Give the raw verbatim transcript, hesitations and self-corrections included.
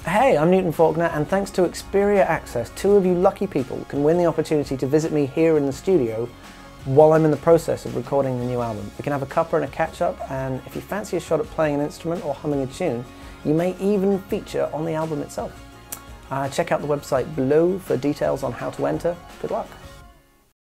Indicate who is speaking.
Speaker 1: Hey, I'm Newton Faulkner, and thanks to Xperia Access, two of you lucky people can win the opportunity to visit me here in the studio while I'm in the process of recording the new album. We can have a cuppa and a catch-up, and if you fancy a shot at playing an instrument or humming a tune, you may even feature on the album itself. Uh, check out the website below for details on how to enter. Good luck.